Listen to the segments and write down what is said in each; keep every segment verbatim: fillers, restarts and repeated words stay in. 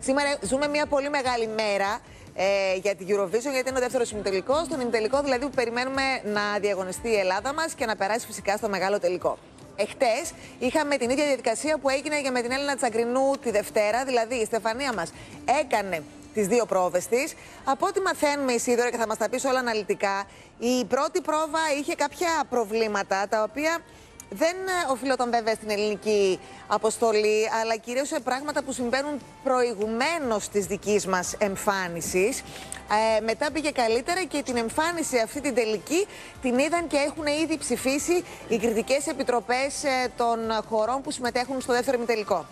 Σήμερα ζούμε μια πολύ μεγάλη μέρα ε, για την Eurovision, γιατί είναι ο δεύτερος ημιτελικός. Τον ημιτελικό δηλαδή που περιμένουμε να διαγωνιστεί η Ελλάδα μας και να περάσει φυσικά στο μεγάλο τελικό. Εχθές είχαμε την ίδια διαδικασία που έγινε και με την Έλληνα Τσαγκρινού τη Δευτέρα, δηλαδή η Στεφανία μας έκανε τις δύο πρόβες της. Από ό,τι μαθαίνουμε, Ισίδωρα, και θα μας τα πεις όλα αναλυτικά, η πρώτη πρόβα είχε κάποια προβλήματα τα οποία δεν οφείλονταν βέβαια στην ελληνική αποστολή, αλλά κυρίως σε πράγματα που συμβαίνουν προηγουμένως της δικής μας εμφάνισης. Ε, μετά πήγε καλύτερα και την εμφάνιση αυτή την τελική την είδαν και έχουν ήδη ψηφίσει οι κριτικές επιτροπές ε, των χωρών που συμμετέχουν στο δεύτερο ημιτελικό.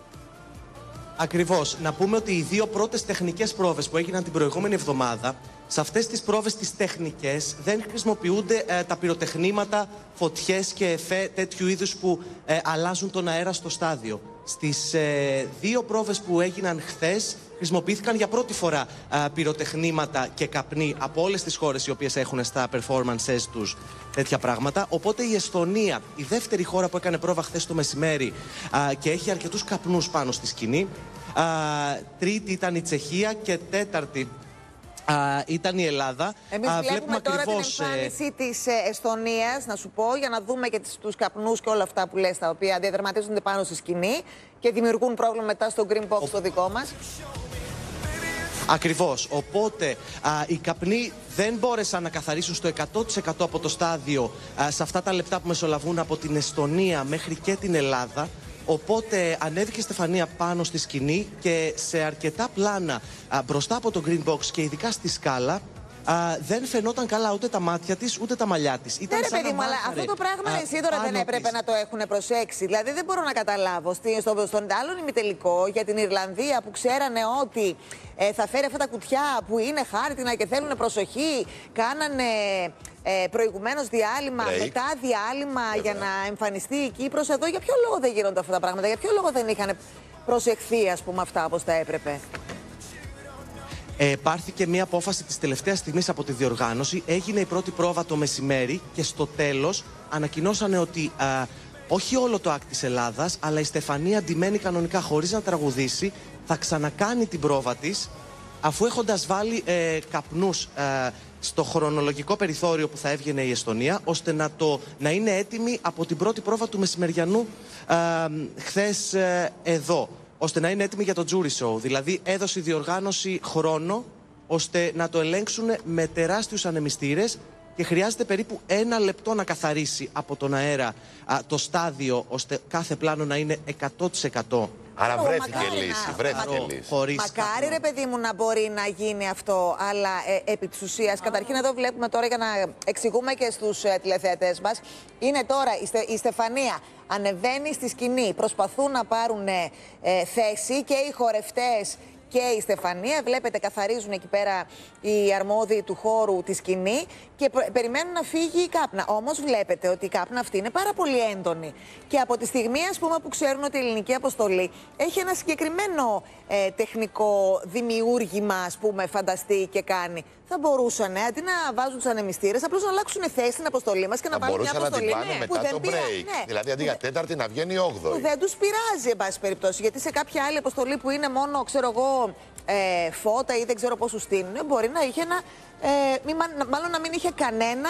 Ακριβώς. Να πούμε ότι οι δύο πρώτες τεχνικές πρόβες που έγιναν την προηγούμενη εβδομάδα, σε αυτές τις πρόβες τις τεχνικές δεν χρησιμοποιούνται ε, τα πυροτεχνήματα, φωτιές και εφέ τέτοιου είδους που ε, αλλάζουν τον αέρα στο στάδιο. Στις ε, δύο πρόβες που έγιναν χθες χρησιμοποιήθηκαν για πρώτη φορά ε, πυροτεχνήματα και καπνί από όλες τις χώρες οι οποίες έχουν στα performances τους τέτοια πράγματα. Οπότε η Εσθονία, η δεύτερη χώρα που έκανε πρόβα χθες το μεσημέρι ε, και έχει αρκετούς καπνούς πάνω στη σκηνή. Ε, τρίτη ήταν η Τσεχία και τέταρτη Uh, ήταν η Ελλάδα. Εμείς uh, βλέπουμε, βλέπουμε τώρα ακριβώς, την εμφάνιση ε... της Εσθονίας, να σου πω, για να δούμε και τους καπνούς και όλα αυτά που λες, τα οποία διαδραματίζονται πάνω στη σκηνή και δημιουργούν πρόβλημα μετά στο green box Ο... το δικό μας. Ακριβώς. Οπότε α, οι καπνοί δεν μπόρεσαν να καθαρίσουν στο εκατό τοις εκατό από το στάδιο α, σε αυτά τα λεπτά που μεσολαβούν από την Εσθονία μέχρι και την Ελλάδα. Οπότε ανέβηκε η Στεφανία πάνω στη σκηνή και σε αρκετά πλάνα α, μπροστά από το green box και ειδικά στη σκάλα α, δεν φαινόταν καλά ούτε τα μάτια της ούτε τα μαλλιά της. Ναι, ρε παιδί μου, αλλά αυτό το πράγμα εσύ τώρα δεν έπρεπε της. να το έχουν προσέξει. Δηλαδή δεν μπορώ να καταλάβω. Στο, στον άλλον ημιτελικό για την Ιρλανδία που ξέρανε ότι ε, θα φέρει αυτά τα κουτιά που είναι χάρτινα και θέλουν προσοχή, κάνανε Ε, προηγουμένως διάλειμμα, Break. μετά διάλειμμα yeah, για yeah. να εμφανιστεί η Κύπρος. Εδώ για ποιο λόγο δεν γίνονται αυτά τα πράγματα, για ποιο λόγο δεν είχαν προσεχθεί, ας πούμε, αυτά όπως τα έπρεπε. Ε, πάρθηκε μια απόφαση της τελευταίας στιγμής από τη διοργάνωση. Έγινε η πρώτη πρόβα το μεσημέρι και στο τέλος ανακοινώσανε ότι α, όχι όλο το act της Ελλάδας, αλλά η Στεφανία ντυμένη κανονικά χωρίς να τραγουδήσει θα ξανακάνει την πρόβα της, αφού έχοντας βάλει ε, καπνούς ε, στο χρονολογικό περιθώριο που θα έβγαινε η Εσθονία, ώστε να, το, να είναι έτοιμη από την πρώτη πρόβα του μεσημεριανού ε, χθες ε, εδώ, ώστε να είναι έτοιμη για το jury show. Δηλαδή έδωσε η διοργάνωση χρόνο ώστε να το ελέγξουν με τεράστιους ανεμιστήρες και χρειάζεται περίπου ένα λεπτό να καθαρίσει από τον αέρα α, το στάδιο, ώστε κάθε πλάνο να είναι εκατό τοις εκατό. Άρα βρέθηκε λύση, να... βρέθηκε λύση. Χωρίς μακάρι ρε παιδί μου να μπορεί να γίνει αυτό, αλλά ε, επί της ουσίας, καταρχήν εδώ βλέπουμε τώρα για να εξηγούμε και στους ε, τηλεθεατές μας, είναι τώρα η, Στε, η Στεφανία ανεβαίνει στη σκηνή, προσπαθούν να πάρουν ε, ε, θέση και οι χορευτές και η Στεφανία. Βλέπετε, καθαρίζουν εκεί πέρα οι αρμόδιοι του χώρου τη σκηνή και περιμένουν να φύγει η κάπνα. Όμως βλέπετε ότι η κάπνα αυτή είναι πάρα πολύ έντονη. Και από τη στιγμή, ας πούμε, που ξέρουν ότι η ελληνική αποστολή έχει ένα συγκεκριμένο ε, τεχνικό δημιούργημα, ας πούμε, φανταστεί και κάνει, θα μπορούσαν ε, αντί να βάζουν τους ανεμιστήρες, απλώς να αλλάξουν θέση στην αποστολή μας και να, να βάλουν μια αποστολή να την πάνε ναι, μετά το break. Πήρα, ναι, δηλαδή αντί για τέταρτη να βγαίνει όγδοη. Που δεν τους πειράζει, εν πάση περιπτώσει. Γιατί σε κάποια άλλη αποστολή που είναι μόνο, ξέρω εγώ, ε, φώτα ή δεν ξέρω πώς σου στείλουν, μπορεί να είχε ένα. Ε, μη, μάλλον να μην είχε κανένα.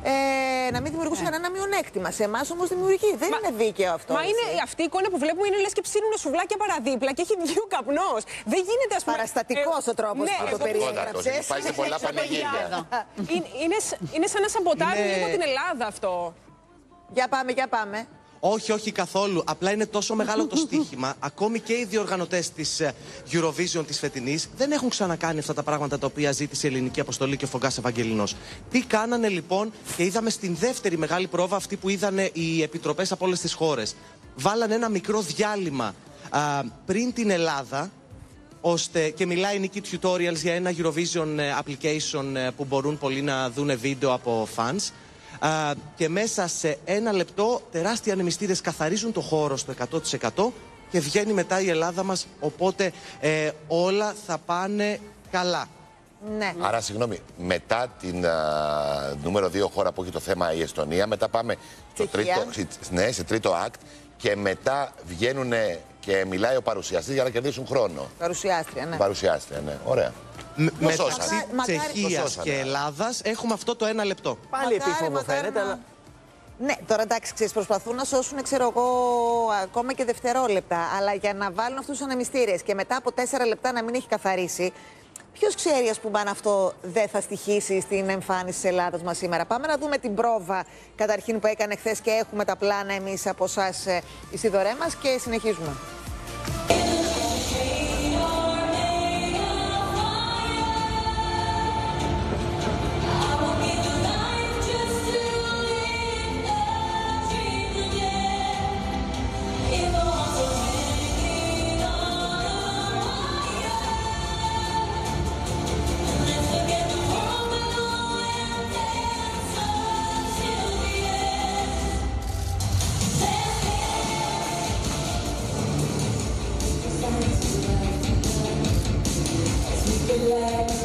Ε, να μην δημιουργούσε yeah. κανένα μειονέκτημα. Σε εμάς όμως δημιουργεί. Δεν μα, είναι δίκαιο αυτό. Μα είναι, αυτή η εικόνα που βλέπουμε είναι λες και ψήνουν σουβλάκια παραδίπλα και έχει βγει ο καπνός. Δεν γίνεται, ας πούμε. Παραστατικός ε, ο τρόπος ναι, που το περιέγραψες. Πάει σε πολλά πανηγύρια. είναι, είναι, είναι σαν να σαμποτάρουν είναι... λίγο την Ελλάδα αυτό. Για πάμε, για πάμε. Όχι, όχι καθόλου. Απλά είναι τόσο μεγάλο το στοίχημα. Ακόμη και οι διοργανωτές της Eurovision της φετινής δεν έχουν ξανακάνει αυτά τα πράγματα τα οποία ζήτησε η ελληνική αποστολή και ο Φωγκάς Ευαγγελινός. Τι κάνανε λοιπόν, και είδαμε στην δεύτερη μεγάλη πρόβα, αυτή που είδανε οι επιτροπές από όλες τις χώρες. Βάλανε ένα μικρό διάλειμμα α, πριν την Ελλάδα, ώστε, και μιλάει η Νίκη Tutorials για ένα Eurovision application που μπορούν πολλοί να δούνε βίντεο από fans. Uh, και μέσα σε ένα λεπτό τεράστιοι ανεμιστήρες καθαρίζουν το χώρο στο εκατό τοις εκατό και βγαίνει μετά η Ελλάδα μας, οπότε ε, όλα θα πάνε καλά. Ναι. Άρα, συγγνώμη, μετά την α, νούμερο δύο χώρα που έχει το θέμα η Εσθονία, μετά πάμε στο τρίτο, ναι, σε τρίτο act και μετά βγαίνουν και μιλάει ο παρουσιαστής για να κερδίσουν χρόνο. Παρουσιάστρια, ναι. Παρουσιάστρια, ναι. Ωραία. Με- Το Μεταξύ σώσανε. Μακάρι- Τσεχίας Το σώσανε. και Ελλάδας έχουμε αυτό το ένα λεπτό. Πάλι Μακάρι, επίφοβο μακάρι φαίνεται, να- αλλά. Ναι, τώρα εντάξει, ξέρεις, προσπαθούν να σώσουν, ξέρω εγώ, ακόμα και δευτερόλεπτα. Αλλά για να βάλουν αυτούς τους ανεμιστήρες και μετά από τέσσερα λεπτά να μην έχει καθαρίσει, ποιος ξέρει, ας πούμε, αν αυτό δεν θα στοιχήσει στην εμφάνιση της Ελλάδας μας σήμερα. Πάμε να δούμε την πρόβα καταρχήν που έκανε χθες και έχουμε τα πλάνα εμείς από εσάς, ε, οι σιδωρέ μας, και συνεχίζουμε. Relax.